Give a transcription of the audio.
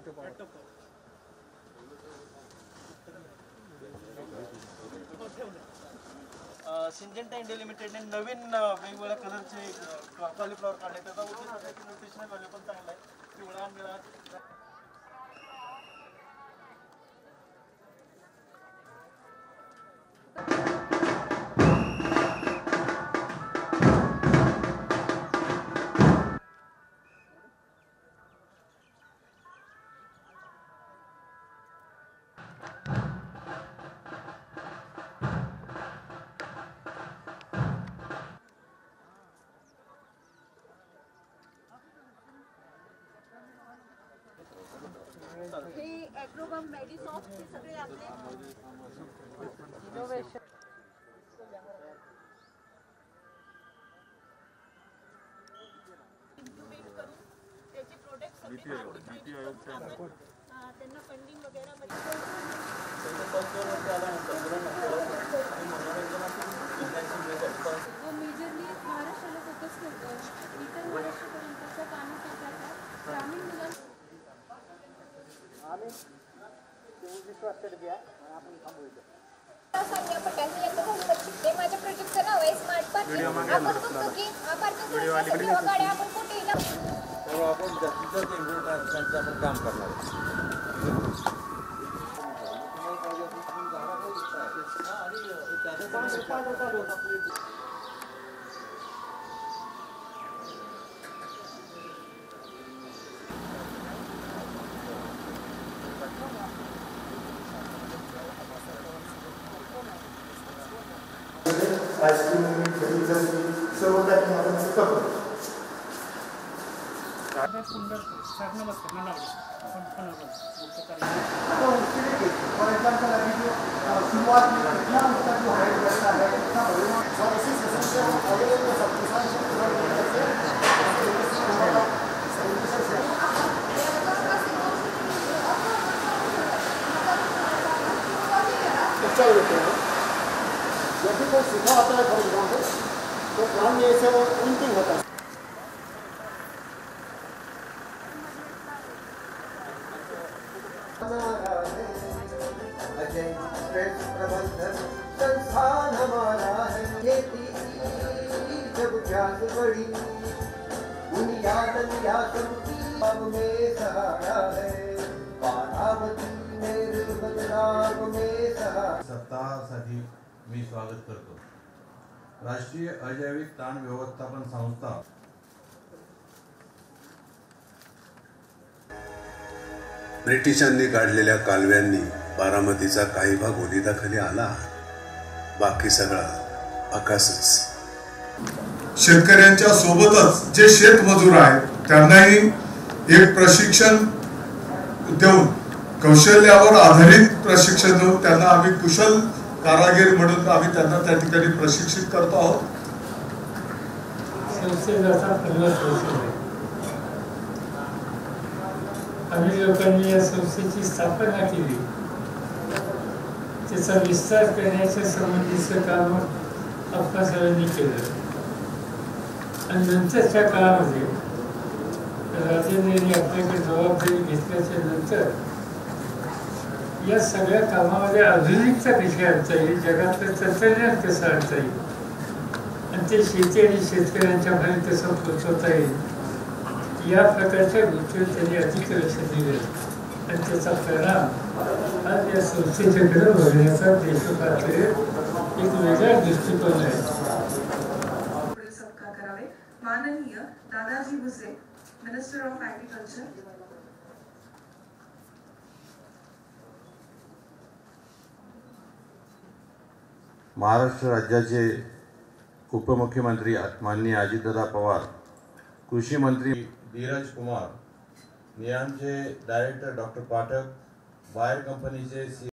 Syngenta India लिमिटेडने नवीन वेगवेगळ्या कलरचे cauliflower काढले. त्याचा उद्देश असा आहे की न्यूट्रिशनल व्हॅल्यू पण चांगला आहे. पिवळा निळा हे ॲग्रोबम मेडिसॉफ्ट हे सगळे आपले इनोव्हेशन इन्क्युबेट करून त्याचे प्रोडक्ट्स त्यांना फंडिंग वगैरे मेजरली महाराष्ट्राला फोकस करतो. इतर महाराष्ट्रापर्यंतचा पाणी प्रकारचा ग्रामीण मुलांना माझ्या प्रोजेक्टचं नाव आहे स्मार्ट पार्किंग. आपण बघतो की पार्किंग गाड्या आपण कुठेही आपण जास्तीत जास्त इम्प्रुव्हमेंटचं आपण काम करणार आईस्क्रीम सर्व काही आपण करतो. सुंदर सर नमस्कार मला फॉर एग्जाम्पल अभी जो शुरुआत में कितना उसका जो हाइट बढ़ता है कितना बढ़ेगा और इसी सेशन से हम अगले सब किसान चल देते हैं. जब भी कोई सीखा आता है फॉर एग्जाम्पल तो प्लान में ऐसे प्रिंटिंग होता है. संस्थान हमारा है खेती जब प्यास बड़ी बुनियाद सबकी अब में सहारा है बारामती मेरे बदलाव में सहारा. सप्ताहासाठी मी स्वागत करतो. राष्ट्रीय अजैविक ताण व्यवस्थापन संस्था ब्रिटिशांनी काढलेल्या कालव्यांनी बारामतीचा काही भाग ओलिताखाली आला, बाकी सगळा आकाशच. शेतकऱ्यांच्या सोबतच जे शेतमजूर आहेत त्यांनाही एक प्रशिक्षण देऊन कौशल्यावर आधारित प्रशिक्षण देऊन त्यांना आम्ही कुशल कारागीर म्हणून आम्ही त्यांना त्या ठिकाणी प्रशिक्षित करतो आहोत. आम्ही लोकांनी या संस्थेची स्थापना केली. त्याचा विस्तार करण्याच्या संबंधीचं काम अप्पासाहेबांनी केलं आणि नंतरच्या काळामध्ये राजेंद्रांनी आपल्याकडे जबाबदारी घेतल्याच्या नंतर या सगळ्या कामामध्ये आधुनिकता कशी आणता येईल, जगातलं तंत्रज्ञान कसं आणता येईल आणि ते शेती आणि शेतकऱ्यांच्या भारी कसं पोचवता येईल या प्रकारच्या गोष्टीवर त्यांनी अधिक लक्ष दिले आणि त्याचा परिणाम आज या संस्थेच्याकडे बघण्याचा देशपातळीवर एक वेगळा दृष्टिकोन आहे. सत्कार करावे. माननीय Dadaji Bhuse, minister of agriculture. Maharashtra राज्याचे उपमुख्यमंत्री माननीय अजितदादा पवार, कृषी मंत्री धीरज कुमार, नियामचे डायरेक्टर डॉक्टर पाठक, बायर कंपनीचे